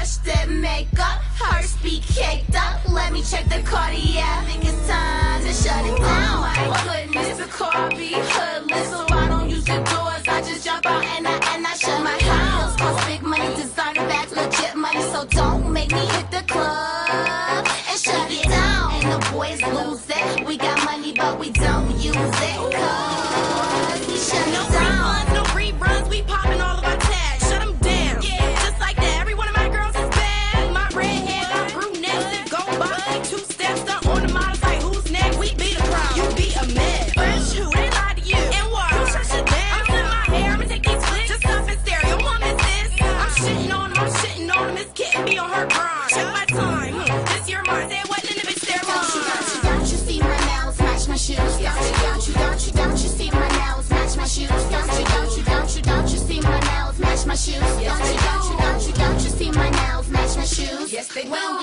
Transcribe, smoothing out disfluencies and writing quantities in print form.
brush that makeup, hers be caked up. Let me check the Cartier, I think it's time to shut it down. My goodness, the car be hoodless, so I don't use the doors. I just jump out and I shut my house. Cost big money, designer bags, legit money, so don't make me hit the club and shut it down. And the boys lose it. We got money, but we don't use it, cause we shut it down. No reruns, we popping all of our tags. Shut them down, yeah, just like that. Every one of my girls is bad. My redhead, my brunettes that go by. 2 steps up on the models like who's next? We be the crowd, you be a mess. Fresh who, they lie to you. And why? Who shut shit down? I'm in my hair, I'ma take these flicks. Just up in stereo, one miss this. I'm shitting on them, I'm shitting on them. This kid be on her grind. Check my time, this your mind. Say what in the bitch, they're Don't you see my nails match my shoes? Don't you see my nails match my shoes? Don't you see my nails match my shoes? Don't you see my nails match my shoes? Yes, they do. When